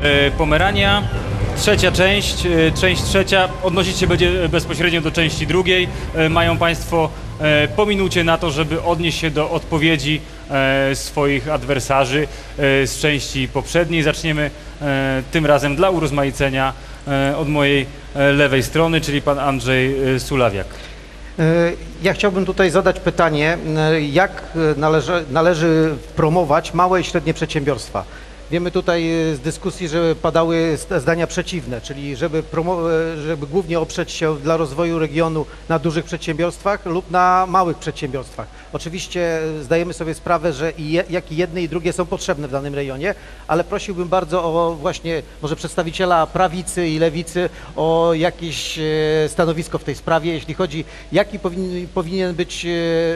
Pomerania, trzecia część trzecia, odnosić się będzie bezpośrednio do części drugiej. Mają Państwo po minucie na to, żeby odnieść się do odpowiedzi swoich adwersarzy z części poprzedniej. Zaczniemy tym razem dla urozmaicenia od mojej lewej strony, czyli pan Andrzej Sulawiak. Ja chciałbym tutaj zadać pytanie, jak należy promować małe i średnie przedsiębiorstwa. Wiemy tutaj z dyskusji, że padały zdania przeciwne, czyli żeby głównie oprzeć się dla rozwoju regionu na dużych przedsiębiorstwach lub na małych przedsiębiorstwach. Oczywiście zdajemy sobie sprawę, że jak i jedne i drugie są potrzebne w danym rejonie, ale prosiłbym bardzo o właśnie może przedstawiciela prawicy i lewicy o jakieś stanowisko w tej sprawie, jeśli chodzi, jaki powinien być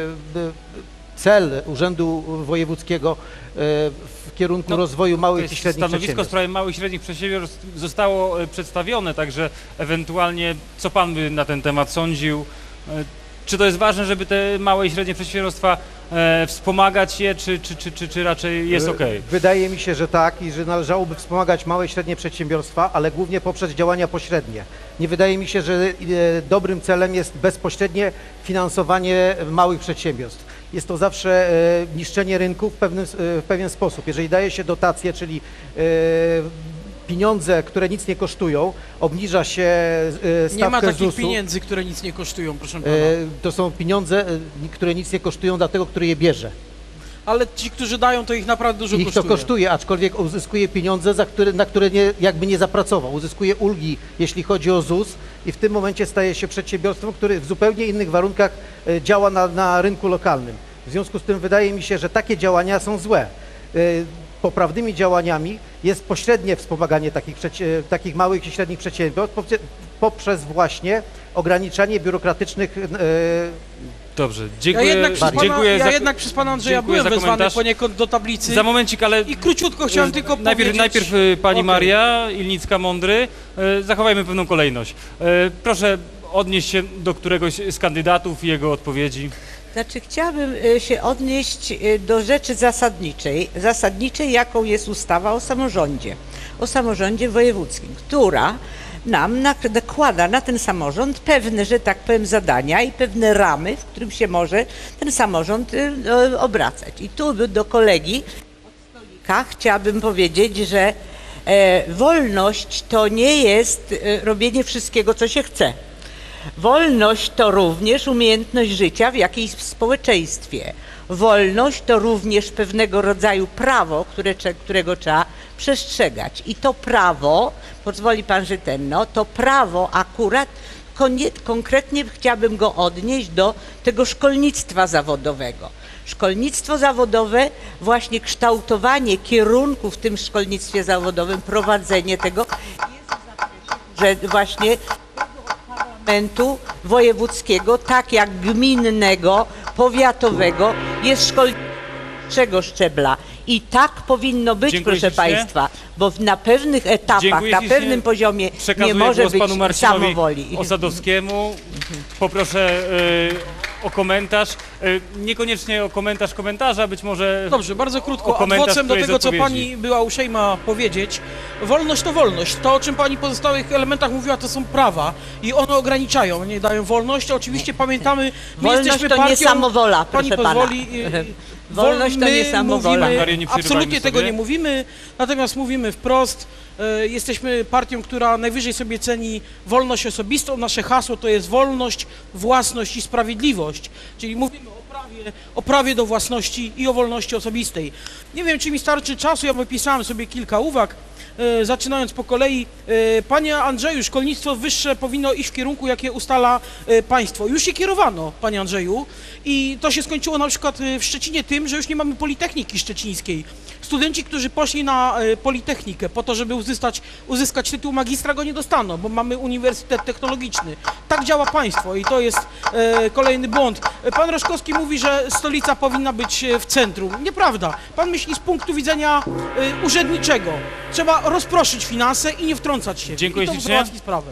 cel Urzędu Wojewódzkiego w kierunku rozwoju małych i średnich przedsiębiorstw. Stanowisko w sprawie małych i średnich przedsiębiorstw zostało przedstawione, także ewentualnie co pan by na ten temat sądził? Czy to jest ważne, żeby te małe i średnie przedsiębiorstwa wspomagać je, czy raczej jest ok? Wydaje mi się, że tak i że należałoby wspomagać małe i średnie przedsiębiorstwa, ale głównie poprzez działania pośrednie. Nie wydaje mi się, że dobrym celem jest bezpośrednie finansowanie małych przedsiębiorstw. Jest to zawsze niszczenie rynku w pewien sposób. Jeżeli daje się dotacje, czyli pieniądze, które nic nie kosztują, obniża się stawkę ZUS-u. Nie ma takich pieniędzy, które nic nie kosztują, proszę pana. To są pieniądze, które nic nie kosztują dla tego, który je bierze. Ale ci, którzy dają, to ich naprawdę dużo kosztuje. Ich to kosztuje, aczkolwiek uzyskuje pieniądze, na które jakby nie zapracował. Uzyskuje ulgi, jeśli chodzi o ZUS i w tym momencie staje się przedsiębiorstwem, które w zupełnie innych warunkach działa na rynku lokalnym. W związku z tym wydaje mi się, że takie działania są złe. Poprawnymi działaniami jest pośrednie wspomaganie takich małych i średnich przedsiębiorstw poprzez właśnie ograniczanie biurokratycznych Dobrze, dziękuję. Ja jednak przez pana Andrzeja byłem wezwany poniekąd do tablicy. Za momencik, ale i króciutko chciałem tylko powiedzieć. Najpierw pani Maria Ilnicka-Mądry. Zachowajmy pewną kolejność. Proszę odnieść się do któregoś z kandydatów i jego odpowiedzi. Znaczy, chciałabym się odnieść do rzeczy zasadniczej, jaką jest ustawa o samorządzie wojewódzkim, która nam nakłada na ten samorząd pewne, że tak powiem, zadania i pewne ramy, w którym się może ten samorząd obracać. I tu do kolegi od stolika chciałabym powiedzieć, że wolność to nie jest robienie wszystkiego, co się chce. Wolność to również umiejętność życia w jakimś społeczeństwie. Wolność to również pewnego rodzaju prawo, którego trzeba przestrzegać. I to prawo, pozwoli pan, że to prawo akurat konkretnie chciałabym go odnieść do tego szkolnictwa zawodowego. Szkolnictwo zawodowe, właśnie kształtowanie kierunków w tym szkolnictwie zawodowym, prowadzenie tego jest że właśnie Parlamentu Wojewódzkiego, tak jak gminnego, powiatowego, jest szkolnictwo wyższego szczebla. I tak powinno być, dziękuję proszę państwa, bo na pewnych etapach, na pewnym poziomie nie może być panu samowoli. Osadowskiemu. Poproszę o komentarz, niekoniecznie o komentarz komentarza, być może... Dobrze, bardzo krótko, adwocem do tego, co pani była uprzejma powiedzieć. Wolność to wolność. To, o czym pani w pozostałych elementach mówiła, to są prawa i one ograniczają, nie dają wolność. Oczywiście pamiętamy, my jesteśmy partią... to nie samowola, proszę pani pozwoli, wolność to nie samowola. Absolutnie tego nie mówimy, natomiast mówimy wprost. Jesteśmy partią, która najwyżej sobie ceni wolność osobistą. Nasze hasło to jest wolność, własność i sprawiedliwość. Czyli mówimy o prawie do własności i o wolności osobistej. Nie wiem, czy mi starczy czasu, ja wypisałem sobie kilka uwag. Zaczynając po kolei, panie Andrzeju, szkolnictwo wyższe powinno iść w kierunku, jakie ustala państwo. Już się kierowano, panie Andrzeju, i to się skończyło na przykład w Szczecinie tym, że już nie mamy Politechniki Szczecińskiej. Studenci, którzy poszli na Politechnikę po to, żeby uzyskać tytuł magistra, go nie dostaną, bo mamy Uniwersytet Technologiczny. Tak działa państwo i to jest kolejny błąd. Pan Roszkowski mówi, że stolica powinna być w centrum. Nieprawda. Pan myśli z punktu widzenia urzędniczego. Trzeba rozproszyć finanse i nie wtrącać się. Dziękuję i to ślicznie. załatwi sprawę.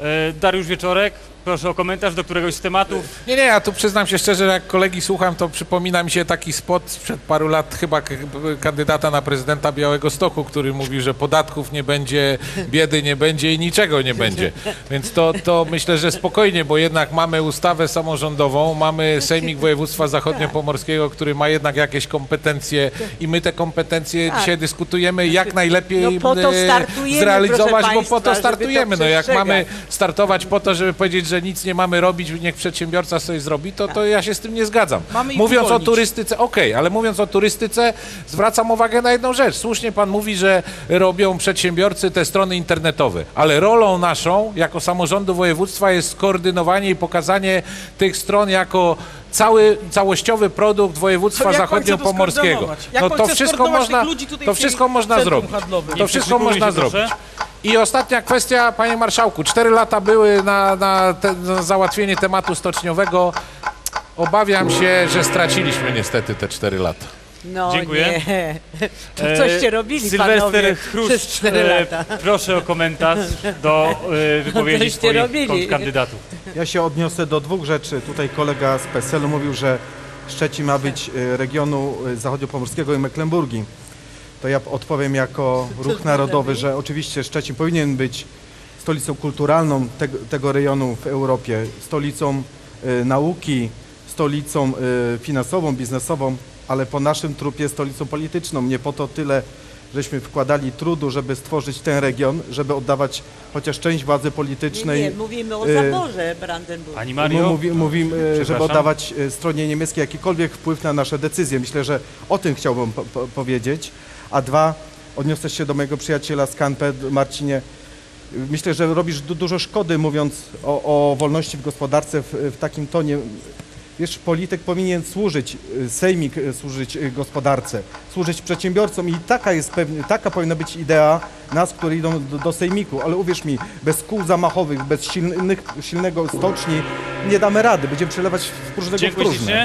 Dariusz Wieczorek, proszę o komentarz do któregoś z tematów. Nie, ja tu przyznam się szczerze, że jak kolegi słucham, to przypomina mi się taki spot sprzed paru lat chyba kandydata na prezydenta Białegostoku, który mówił, że podatków nie będzie, biedy nie będzie i niczego nie będzie. Więc to myślę, że spokojnie, bo jednak mamy ustawę samorządową, mamy Sejmik Województwa Zachodniopomorskiego, który ma jednak jakieś kompetencje i my te kompetencje dzisiaj dyskutujemy, jak najlepiej po to startujemy, zrealizować, proszę bo po to państwa, startujemy. żeby to No jak mamy przestrzegać. startować po to, żeby powiedzieć, że nic nie mamy robić, niech przedsiębiorca sobie zrobi, to ja się z tym nie zgadzam. Mamy ich Mówiąc o uwolnić. turystyce, okej, ale mówiąc o turystyce, zwracam uwagę na jedną rzecz. Słusznie pan mówi, że robią przedsiębiorcy te strony internetowe, ale rolą naszą, jako samorządu województwa, jest skoordynowanie i pokazanie tych stron jako całościowy produkt województwa To jak pan chce to zachodniopomorskiego. skoordynować? Jak No pan to chce wszystko skoordynować można, tych ludzi tutaj to w wszystko tej można centrum zrobić. handlowym? To Nie wszystko przykryjmy można się, zrobić. proszę. I ostatnia kwestia, panie marszałku. 4 lata były na załatwienie tematu stoczniowego. Obawiam się, że straciliśmy niestety te 4 lata. No Dziękuję. nie. To coście robili Sylwester panowie Chruszcz, przez 4 lata. proszę o komentarz do wypowiedzi Coście swoich robili. kandydatów. Ja się odniosę do dwóch rzeczy. Tutaj kolega z PSL-u mówił, że Szczecin ma być regionu zachodniopomorskiego i Mecklenburgii. To ja odpowiem jako ruch narodowy, że oczywiście Szczecin powinien być stolicą kulturalną tego rejonu w Europie, stolicą nauki, stolicą finansową, biznesową, ale po naszym trupie stolicą polityczną. Nie po to tyle żeśmy wkładali trudu, żeby stworzyć ten region, żeby oddawać chociaż część władzy politycznej. Nie, mówimy o zaborze Brandenburgu. Pani Mario, Mówimy, żeby Przepraszam. oddawać stronie niemieckiej jakikolwiek wpływ na nasze decyzje. Myślę, że o tym chciałbym powiedzieć. A dwa, odniosę się do mojego przyjaciela z Kanpę, Marcinie. Myślę, że robisz dużo szkody, mówiąc o wolności w gospodarce w takim tonie. Wiesz, polityk powinien służyć, sejmik służyć gospodarce, służyć przedsiębiorcom i taka powinna być idea nas, które idą do sejmiku, ale uwierz mi, bez kół zamachowych, bez silnego stoczni nie damy rady, będziemy przelewać z próżnego w dziękuję próżne. ślicznie.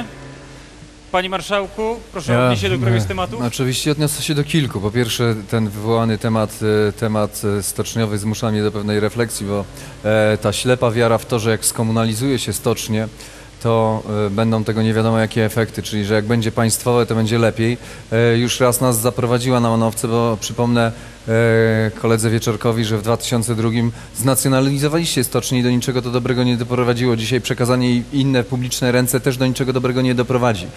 Panie marszałku, proszę o odnieść się do któregoś z tematów. Oczywiście odniosę się do kilku. Po pierwsze, ten wywołany temat stoczniowy zmusza mnie do pewnej refleksji, bo ta ślepa wiara w to, że jak skomunalizuje się stocznie, to będą tego nie wiadomo jakie efekty, czyli że jak będzie państwowe, to będzie lepiej. Już raz nas zaprowadziła na manowce, bo przypomnę koledze Wieczorkowi, że w 2002 znacjonalizowaliście stocznie i do niczego to dobrego nie doprowadziło. Dzisiaj przekazanie jej inne publiczne ręce też do niczego dobrego nie doprowadzi.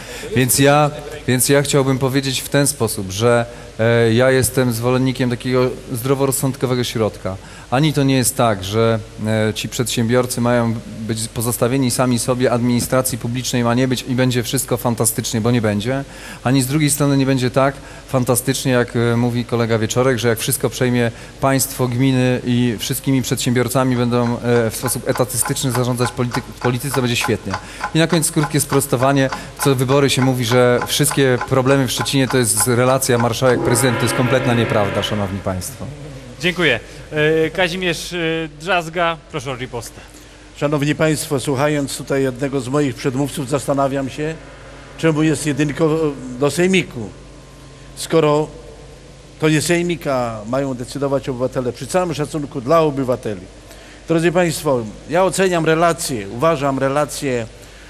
Więc ja chciałbym powiedzieć w ten sposób, że ja jestem zwolennikiem takiego zdroworozsądkowego środka. Ani to nie jest tak, że ci przedsiębiorcy mają być pozostawieni sami sobie, administracji publicznej ma nie być i będzie wszystko fantastycznie, bo nie będzie. Ani z drugiej strony nie będzie tak fantastycznie, jak mówi kolega Wieczorek, że jak wszystko przejmie państwo, gminy i wszystkimi przedsiębiorcami będą w sposób etatystyczny zarządzać politycy, to będzie świetnie. I na koniec krótkie sprostowanie. Co wybory się mówi, że wszystkie problemy w Szczecinie to jest relacja marszałek-prezydent. To jest kompletna nieprawda, szanowni państwo. Dziękuję. Kazimierz Drzazga, proszę o ripostę. Szanowni Państwo, słuchając tutaj jednego z moich przedmówców, zastanawiam się, czemu jest jedynko do sejmiku, skoro to nie sejmik, a mają decydować obywatele, przy całym szacunku dla obywateli. Drodzy Państwo, ja oceniam relacje, uważam relacje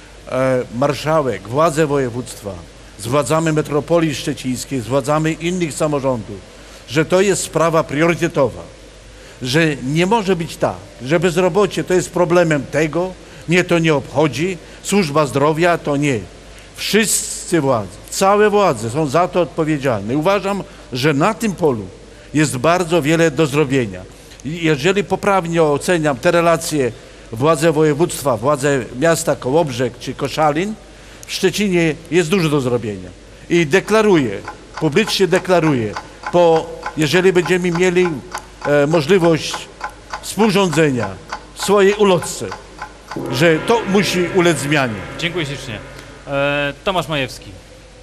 marszałek, władze województwa z władzami metropolii szczecińskiej, z władzami innych samorządów, że to jest sprawa priorytetowa, że nie może być tak, że bezrobocie to jest problemem tego, mnie to nie obchodzi, służba zdrowia to nie. Wszyscy władze, całe władze są za to odpowiedzialne. Uważam, że na tym polu jest bardzo wiele do zrobienia. I jeżeli poprawnie oceniam te relacje władze województwa, władze miasta Kołobrzeg czy Koszalin, w Szczecinie jest dużo do zrobienia. I deklaruję, publicznie deklaruję, jeżeli będziemy mieli możliwość współrządzenia w swojej ulotce, że to musi ulec zmianie. Dziękuję ślicznie. Tomasz Majewski.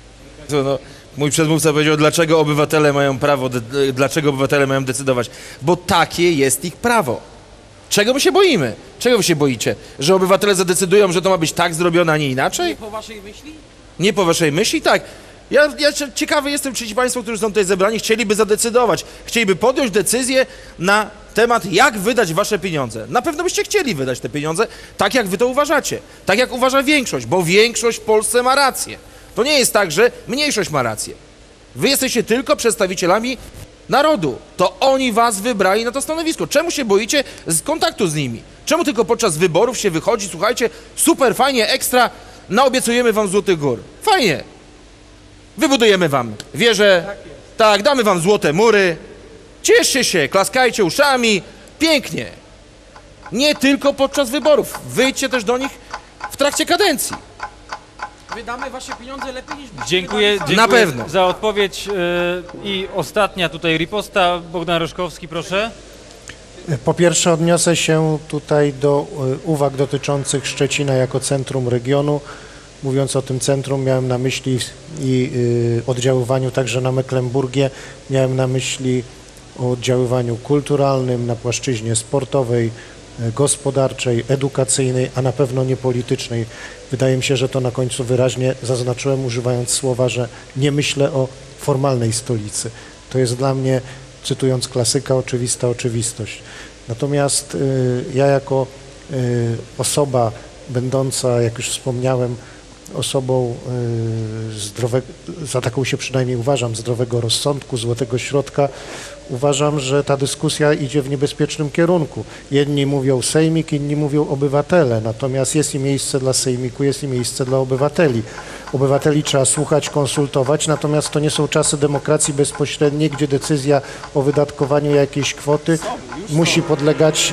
No, mój przedmówca powiedział, dlaczego obywatele mają prawo, dlaczego obywatele mają decydować. Bo takie jest ich prawo. Czego my się boimy? Czego wy się boicie? Że obywatele zadecydują, że to ma być tak zrobione, a nie inaczej? Po waszej myśli? Nie po waszej myśli? Tak. Ja ciekawy jestem, czy ci państwo, którzy są tutaj zebrani, chcieliby zadecydować, chcieliby podjąć decyzję na temat, jak wydać wasze pieniądze. Na pewno byście chcieli wydać te pieniądze tak, jak wy to uważacie, tak jak uważa większość, bo większość w Polsce ma rację. To nie jest tak, że mniejszość ma rację. Wy jesteście tylko przedstawicielami narodu. To oni was wybrali na to stanowisko. Czemu się boicie z kontaktu z nimi? Czemu tylko podczas wyborów się wychodzi, słuchajcie, super, fajnie, ekstra, naobiecujemy wam Złotych Gór. Fajnie. Wybudujemy wam wieże, tak, damy wam złote mury. Cieszcie się, klaskajcie uszami, pięknie. Nie tylko podczas wyborów. Wyjdźcie też do nich w trakcie kadencji. Wydamy wasze pieniądze lepiej niż byście Dziękuję, wydali Na dziękuję pewno. za odpowiedź. I ostatnia tutaj riposta. Bogdan Roszkowski, proszę. Po pierwsze odniosę się tutaj do uwag dotyczących Szczecina jako centrum regionu. Mówiąc o tym centrum, miałem na myśli i oddziaływaniu także na Mecklenburgię, miałem na myśli o oddziaływaniu kulturalnym, na płaszczyźnie sportowej, gospodarczej, edukacyjnej, a na pewno nie politycznej. Wydaje mi się, że to na końcu wyraźnie zaznaczyłem, używając słowa, że nie myślę o formalnej stolicy. To jest dla mnie, cytując klasyka, oczywista oczywistość. Natomiast ja jako osoba będąca, jak już wspomniałem, osobą zdrowego, za taką się przynajmniej uważam, zdrowego rozsądku, złotego środka, uważam, że ta dyskusja idzie w niebezpiecznym kierunku. Jedni mówią sejmik, inni mówią obywatele, natomiast jest i miejsce dla sejmiku, jest i miejsce dla obywateli. Obywateli trzeba słuchać, konsultować, natomiast to nie są czasy demokracji bezpośredniej, gdzie decyzja o wydatkowaniu jakiejś kwoty musi podlegać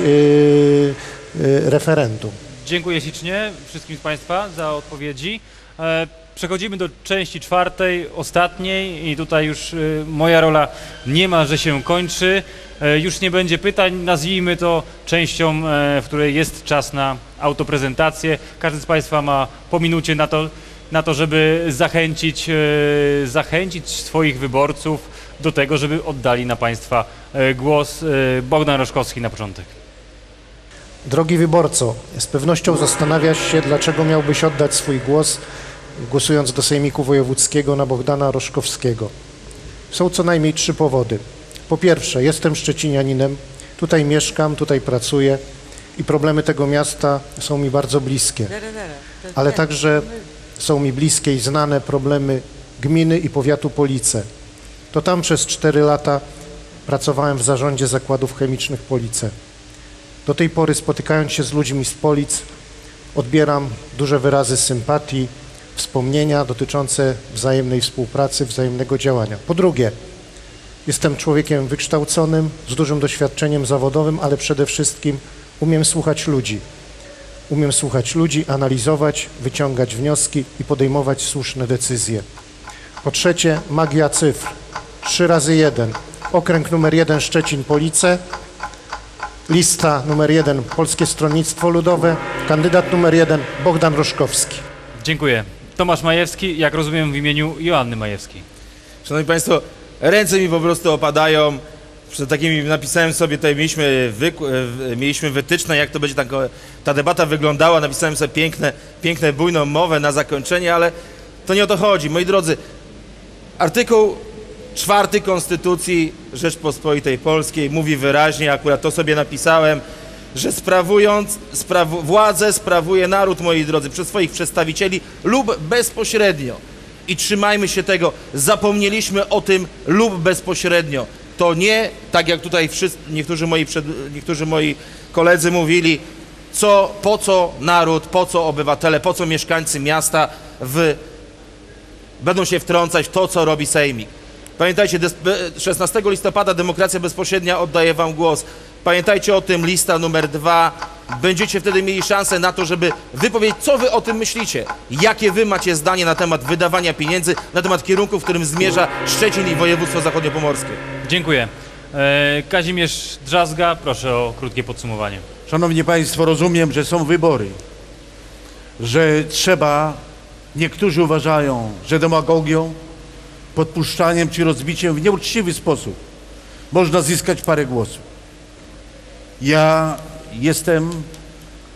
referendum. Dziękuję ślicznie wszystkim z Państwa za odpowiedzi. Przechodzimy do części czwartej, ostatniej i tutaj już moja rola niemalże się kończy. Już nie będzie pytań, nazwijmy to częścią, w której jest czas na autoprezentację. Każdy z Państwa ma po minucie na to, żeby zachęcić swoich wyborców do tego, żeby oddali na Państwa głos. Bogdan Roszkowski na początek. Drogi wyborco, z pewnością zastanawiasz się, dlaczego miałbyś oddać swój głos, głosując do Sejmiku Wojewódzkiego na Bogdana Roszkowskiego. Są co najmniej 3 powody. Po pierwsze, jestem szczecinianinem, tutaj mieszkam, tutaj pracuję i problemy tego miasta są mi bardzo bliskie. Ale także są mi bliskie i znane problemy gminy i powiatu Police. To tam przez 4 lata pracowałem w zarządzie zakładów chemicznych Police. Do tej pory, spotykając się z ludźmi z Polic, odbieram duże wyrazy sympatii, wspomnienia dotyczące wzajemnej współpracy, wzajemnego działania. Po drugie, jestem człowiekiem wykształconym, z dużym doświadczeniem zawodowym, ale przede wszystkim umiem słuchać ludzi. Umiem słuchać ludzi, analizować, wyciągać wnioski i podejmować słuszne decyzje. Po trzecie, magia cyfr. 3 razy 1. Okręg numer 1 Szczecin-Police. Lista numer 1 Polskie Stronnictwo Ludowe, kandydat numer 1 Bogdan Roszkowski. Dziękuję. Tomasz Majewski, jak rozumiem w imieniu Joanny Majewskiej. Szanowni Państwo, ręce mi po prostu opadają. Przed takimi napisałem sobie, tutaj mieliśmy wytyczne, jak to będzie ta debata wyglądała. Napisałem sobie piękne, bujną mowę na zakończenie, ale to nie o to chodzi. Moi drodzy, artykuł 4 Konstytucji Rzeczpospolitej Polskiej mówi wyraźnie, akurat to sobie napisałem, że władzę sprawuje naród, moi drodzy, przez swoich przedstawicieli lub bezpośrednio. I trzymajmy się tego, zapomnieliśmy o tym lub bezpośrednio. To nie, tak jak tutaj niektórzy moi koledzy mówili, po co naród, po co obywatele, po co mieszkańcy miasta będą się wtrącać w to, co robi Sejmik. Pamiętajcie, 16 listopada demokracja bezpośrednia oddaje wam głos. Pamiętajcie o tym, lista numer 2. Będziecie wtedy mieli szansę na to, żeby wypowiedzieć, co wy o tym myślicie. Jakie wy macie zdanie na temat wydawania pieniędzy, na temat kierunku, w którym zmierza Szczecin i województwo zachodniopomorskie. Dziękuję. Kazimierz Drzazga, proszę o krótkie podsumowanie. Szanowni Państwo, rozumiem, że są wybory, że niektórzy uważają, że demagogią, podpuszczaniem czy rozbiciem w nieuczciwy sposób można zyskać parę głosów. Ja jestem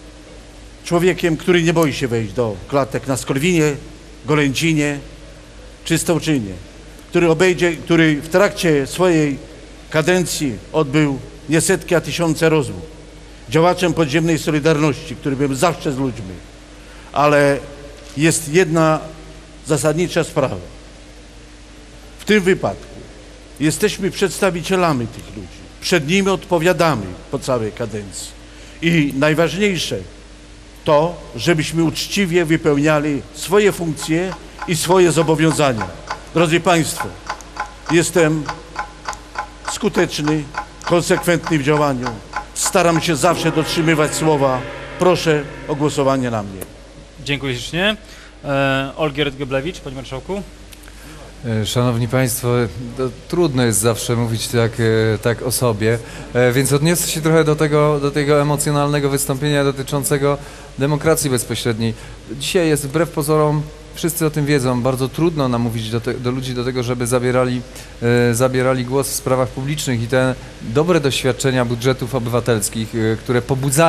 człowiekiem, który nie boi się wejść do klatek na Skorwinie, Golęcinie, czy Stołczynie, który w trakcie swojej kadencji odbył nie setki, a tysiące rozmów. Działaczem podziemnej Solidarności, który był zawsze z ludźmi. Ale jest jedna zasadnicza sprawa. W tym wypadku jesteśmy przedstawicielami tych ludzi. Przed nimi odpowiadamy po całej kadencji. I najważniejsze to, żebyśmy uczciwie wypełniali swoje funkcje i swoje zobowiązania. Drodzy Państwo, jestem skuteczny, konsekwentny w działaniu. Staram się zawsze dotrzymywać słowa. Proszę o głosowanie na mnie. Dziękuję ślicznie. Olgierd Geblewicz, panie marszałku. Szanowni Państwo, trudno jest zawsze mówić tak o sobie, więc odniosę się trochę do tego emocjonalnego wystąpienia dotyczącego demokracji bezpośredniej. Dzisiaj jest wbrew pozorom, wszyscy o tym wiedzą, bardzo trudno namówić do ludzi do tego, żeby zabierali głos w sprawach publicznych i te dobre doświadczenia budżetów obywatelskich, które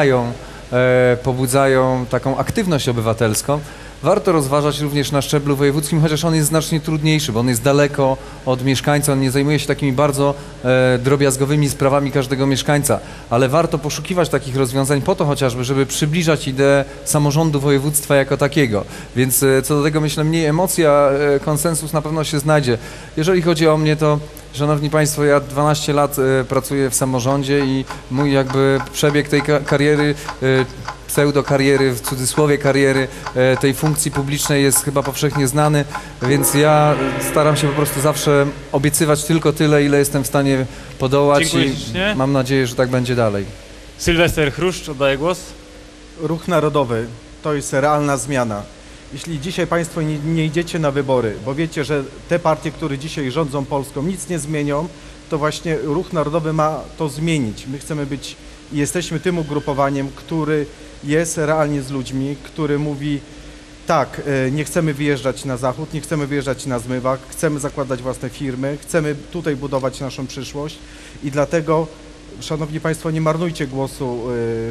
pobudzają taką aktywność obywatelską, warto rozważać również na szczeblu wojewódzkim, chociaż on jest znacznie trudniejszy, bo on jest daleko od mieszkańca, on nie zajmuje się takimi bardzo drobiazgowymi sprawami każdego mieszkańca, ale warto poszukiwać takich rozwiązań po to chociażby, żeby przybliżać ideę samorządu województwa jako takiego. Więc co do tego myślę mniej emocji, a konsensus na pewno się znajdzie. Jeżeli chodzi o mnie, to Szanowni Państwo, ja 12 lat pracuję w samorządzie i mój jakby przebieg tej kariery, pseudokariery, w cudzysłowie kariery tej funkcji publicznej jest chyba powszechnie znany, więc ja staram się po prostu zawsze obiecywać tylko tyle, ile jestem w stanie podołać. Dziękuję i ślicznie. mam nadzieję, że tak będzie dalej. Sylwester Chruszcz, oddaję głos. Ruch Narodowy to jest realna zmiana. Jeśli dzisiaj Państwo nie idziecie na wybory, bo wiecie, że te partie, które dzisiaj rządzą Polską, nic nie zmienią, to właśnie Ruch Narodowy ma to zmienić. My chcemy być i jesteśmy tym ugrupowaniem, który jest realnie z ludźmi, który mówi tak, nie chcemy wyjeżdżać na zachód, nie chcemy wyjeżdżać na zmywak, chcemy zakładać własne firmy, chcemy tutaj budować naszą przyszłość i dlatego, Szanowni Państwo, nie marnujcie głosu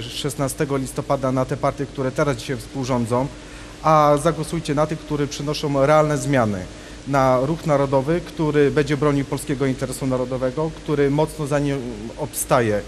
16 listopada na te partie, które teraz dzisiaj współrządzą, a zagłosujcie na tych, które przynoszą realne zmiany. Na Ruch Narodowy, który będzie bronił polskiego interesu narodowego, który mocno za nim obstaje.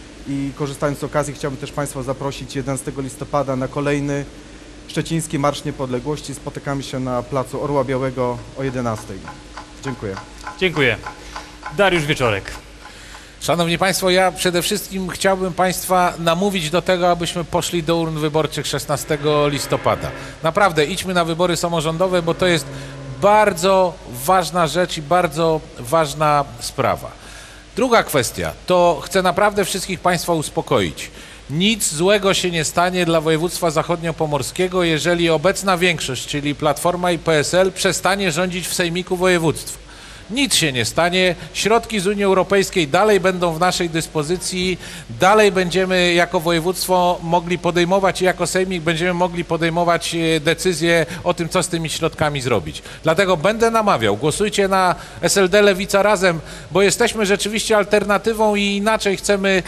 I korzystając z okazji chciałbym też Państwa zaprosić 11 listopada na kolejny Szczeciński Marsz Niepodległości. Spotykamy się na placu Orła Białego o 11. Dziękuję. Dziękuję. Dariusz Wieczorek. Szanowni Państwo, ja przede wszystkim chciałbym Państwa namówić do tego, abyśmy poszli do urn wyborczych 16 listopada. Naprawdę, idźmy na wybory samorządowe, bo to jest bardzo ważna rzecz i bardzo ważna sprawa. Druga kwestia, to chcę naprawdę wszystkich Państwa uspokoić. Nic złego się nie stanie dla województwa zachodniopomorskiego, jeżeli obecna większość, czyli Platforma i PSL, przestanie rządzić w Sejmiku Województwa. Nic się nie stanie, środki z Unii Europejskiej dalej będą w naszej dyspozycji, dalej będziemy jako województwo mogli podejmować i jako sejmik będziemy mogli podejmować decyzje o tym, co z tymi środkami zrobić. Dlatego będę namawiał, głosujcie na SLD Lewica Razem, bo jesteśmy rzeczywiście alternatywą i inaczej chcemy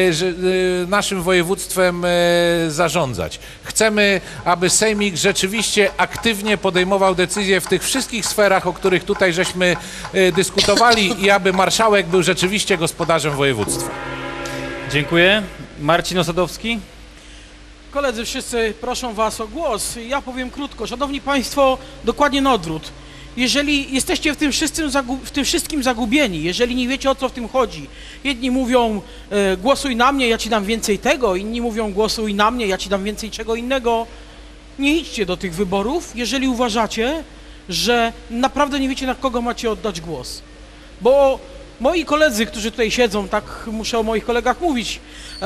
naszym województwem zarządzać. Chcemy, aby sejmik rzeczywiście aktywnie podejmował decyzje w tych wszystkich sferach, o których tutaj żeśmy dyskutowali i aby marszałek był rzeczywiście gospodarzem województwa. Dziękuję. Marcin Osadowski. Koledzy, wszyscy proszą Was o głos. Ja powiem krótko. Szanowni Państwo, dokładnie na odwrót. Jeżeli jesteście w tym wszystkim zagubieni, jeżeli nie wiecie, o co w tym chodzi, jedni mówią głosuj na mnie, ja Ci dam więcej tego, inni mówią głosuj na mnie, ja Ci dam więcej czego innego, nie idźcie do tych wyborów, jeżeli uważacie, że naprawdę nie wiecie, na kogo macie oddać głos. Bo moi koledzy, którzy tutaj siedzą, tak muszę o moich kolegach mówić,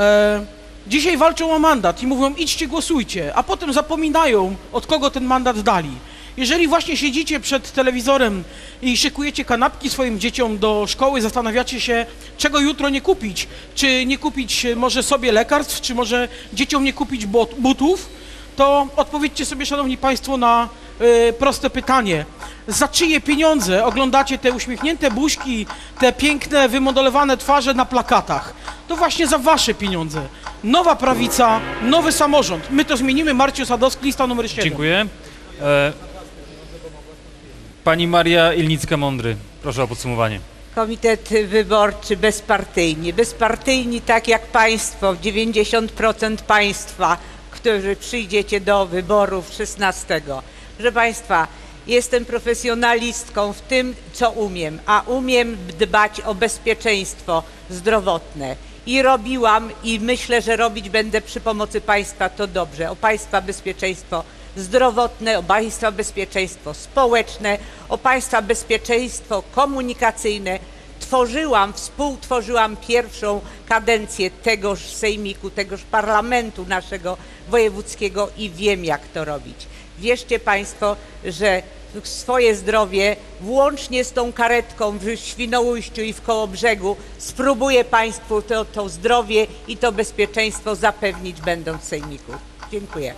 dzisiaj walczą o mandat i mówią idźcie, głosujcie, a potem zapominają, od kogo ten mandat dali. Jeżeli właśnie siedzicie przed telewizorem i szykujecie kanapki swoim dzieciom do szkoły, zastanawiacie się, czego jutro nie kupić, czy nie kupić może sobie lekarstw, czy może dzieciom nie kupić butów, to odpowiedzcie sobie, Szanowni Państwo, na proste pytanie. Za czyje pieniądze oglądacie te uśmiechnięte buźki, te piękne, wymodelowane twarze na plakatach? To właśnie za Wasze pieniądze. Nowa prawica, nowy samorząd. My to zmienimy. Marcin Osadowski, lista numer 7. Dziękuję. Pani Maria Ilnicka-Mądry, proszę o podsumowanie. Komitet wyborczy bezpartyjni. Bezpartyjni tak jak państwo, 90% państwa, którzy przyjdziecie do wyborów 16. Proszę państwa, jestem profesjonalistką w tym, co umiem, a umiem dbać o bezpieczeństwo zdrowotne. I robiłam i myślę, że robić będę przy pomocy państwa to dobrze. O państwa bezpieczeństwo zdrowotne, o państwa bezpieczeństwo społeczne, o państwa bezpieczeństwo komunikacyjne. Współtworzyłam pierwszą kadencję tegoż sejmiku, tegoż parlamentu naszego wojewódzkiego i wiem, jak to robić. Wierzcie państwo, że swoje zdrowie, włącznie z tą karetką w Świnoujściu i w Kołobrzegu, spróbuję państwu to zdrowie i to bezpieczeństwo zapewnić, będąc w sejmiku. Dziękuję.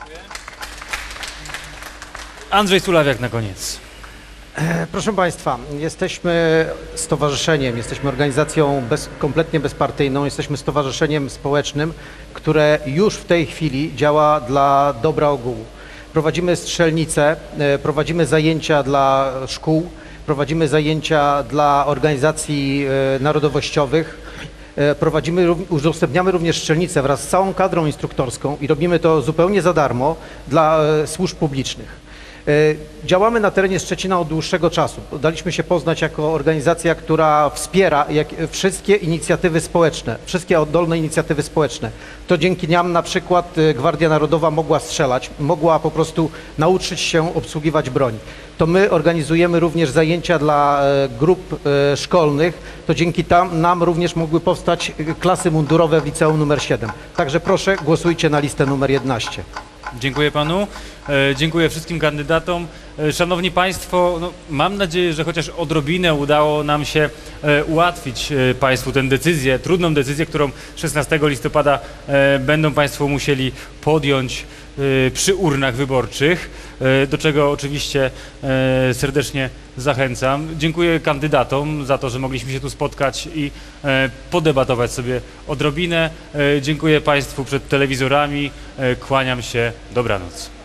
Andrzej Sulawiak na koniec. Proszę Państwa, jesteśmy stowarzyszeniem, jesteśmy organizacją kompletnie bezpartyjną, jesteśmy stowarzyszeniem społecznym, które już w tej chwili działa dla dobra ogółu. Prowadzimy strzelnice, prowadzimy zajęcia dla szkół, prowadzimy zajęcia dla organizacji narodowościowych, udostępniamy również strzelnice wraz z całą kadrą instruktorską i robimy to zupełnie za darmo dla służb publicznych. Działamy na terenie Szczecina od dłuższego czasu. Daliśmy się poznać jako organizacja, która wspiera wszystkie inicjatywy społeczne, wszystkie oddolne inicjatywy społeczne. To dzięki nam na przykład Gwardia Narodowa mogła strzelać, mogła po prostu nauczyć się obsługiwać broń. To my organizujemy również zajęcia dla grup szkolnych, to dzięki nam również mogły powstać klasy mundurowe w liceum numer 7. Także proszę, głosujcie na listę numer 11. Dziękuję panu, dziękuję wszystkim kandydatom. Szanowni Państwo, no, mam nadzieję, że chociaż odrobinę udało nam się ułatwić Państwu tę decyzję, trudną decyzję, którą 16 listopada będą Państwo musieli podjąć przy urnach wyborczych, do czego oczywiście serdecznie zachęcam. Dziękuję kandydatom za to, że mogliśmy się tu spotkać i podebatować sobie odrobinę. Dziękuję Państwu przed telewizorami. Kłaniam się. Dobranoc.